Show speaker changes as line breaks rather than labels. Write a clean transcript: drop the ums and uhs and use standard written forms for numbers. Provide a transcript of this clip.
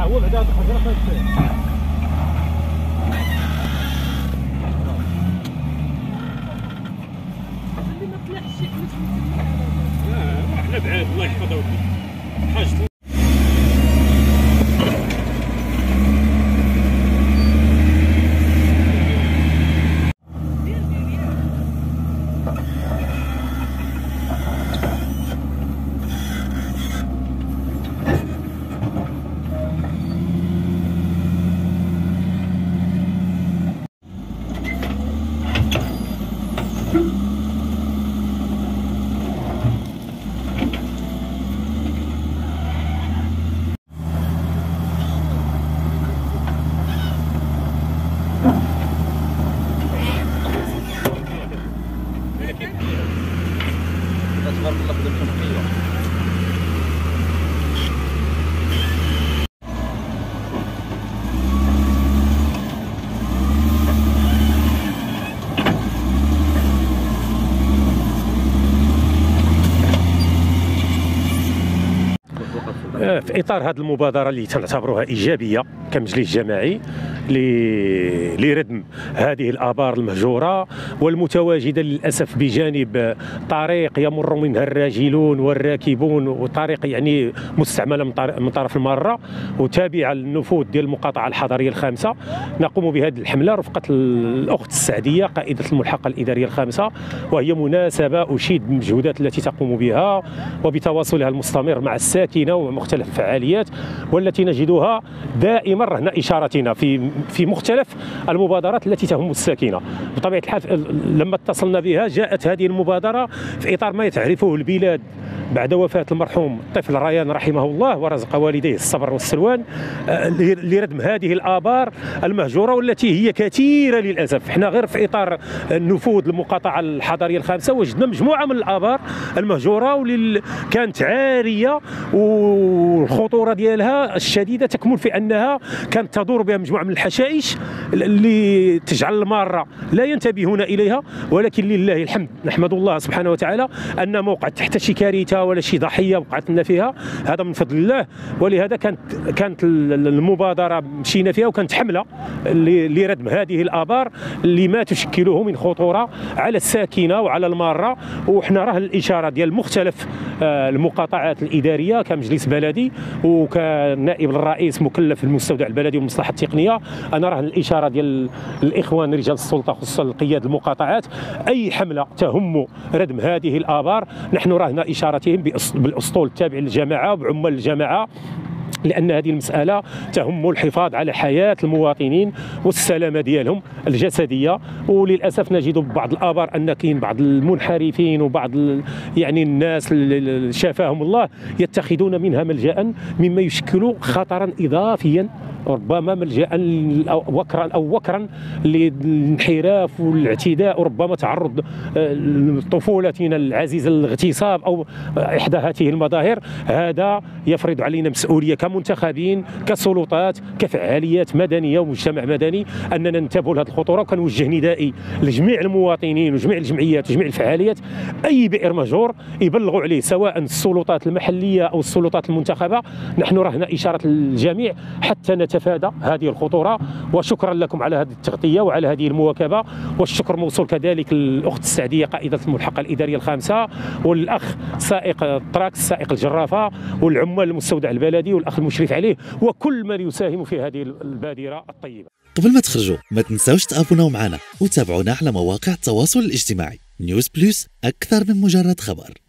هو بعدا هاد الحجره فهاد
اللي ما طلعش شي
حنا بعاد الله يحفظها ودي حاجته. تبارك الله خدمتكم حلوه. في اطار هذه المبادره اللي تنعتبروها ايجابيه كمجلس جماعي لردم هذه الابار المهجوره والمتواجده للاسف بجانب طريق يمر منها الراجلون والراكبون، وطريق يعني مستعمله من طرف الماره وتابعه للنفوذ ديال المقاطعه الحضريه الخامسه. نقوم بهذه الحمله رفقه الاخت السعديه قائده الملحقه الاداريه الخامسه، وهي مناسبه اشيد بالمجهودات التي تقوم بها وبتواصلها المستمر مع الساكنه ومختلف الفعاليات، والتي نجدها دائما رهن اشارتنا في مختلف المبادرات التي تهم الساكنه. بطبيعه الحال لما اتصلنا بها جاءت هذه المبادره في اطار ما تعرفه البلاد بعد وفاه المرحوم الطفل ريان رحمه الله ورزق والديه الصبر والسلوان لردم هذه الابار المهجوره والتي هي كثيره للاسف. احنا غير في اطار النفوذ المقاطعه الحضريه الخامسه وجدنا مجموعه من الابار المهجوره كانت عاريه، والخطوره ديالها الشديده تكمن في انها كانت تدور بها مجموعه من الحشائش اللي تجعل الماره لا ينتبهون اليها، ولكن لله الحمد نحمد الله سبحانه وتعالى ان ما وقعت تحت شي كارثه ولا شي ضحيه وقعت لنا فيها، هذا من فضل الله. ولهذا كانت المبادره مشينا فيها، وكانت حمله لردم هذه الابار اللي ما تشكله من خطوره على الساكنه وعلى الماره. وحنا راه الاشاره ديال مختلف المقاطعات الاداريه كمجلس بلدي وكنائب الرئيس مكلف بالمستودع البلدي والمصلحه التقنيه، انا راه الاشاره ديال الاخوان رجال السلطه خصوصا القياد المقاطعات، اي حمله تهم ردم هذه الابار نحن راهنا اشارتهم بالاسطول التابع للجماعه وبعمال الجماعه، لأن هذه المسألة تهم الحفاظ على حياة المواطنين والسلامة ديالهم الجسدية. وللأسف نجد ببعض الآبار أن كاين بعض المنحرفين وبعض يعني الناس اللي شافاهم الله يتخذون منها ملجأ، مما يشكل خطرا إضافيا ربما ملجأ وكرا للانحراف والاعتداء، وربما تعرض طفولتنا العزيزة للاغتصاب أو إحدى هذه المظاهر. هذا يفرض علينا مسؤولية كمنتخبين كسلطات كفعاليات مدنية ومجتمع مدني أننا ننتبه لهذه الخطورة. وكنوجه ندائي لجميع المواطنين وجميع الجمعيات وجميع الفعاليات، أي بئر مهجور يبلغوا عليه سواء السلطات المحلية أو السلطات المنتخبة. نحن رهنا إشارة الجميع حتى نتفادى هذه الخطورة. وشكرا لكم على هذه التغطية وعلى هذه المواكبة، والشكر موصول كذلك للأخت السعدية قائدة الملحقة الإدارية الخامسة، والأخ سائق التراكس سائق الجرافة، والعمال المستودع البلدي والأخ المشرف عليه، وكل من يساهم في هذه البادرة الطيبة.
قبل ما تخرجوا ما تنساوش تابوناو معنا وتابعونا على مواقع التواصل الاجتماعي. نيوز بلس، أكثر من مجرد خبر.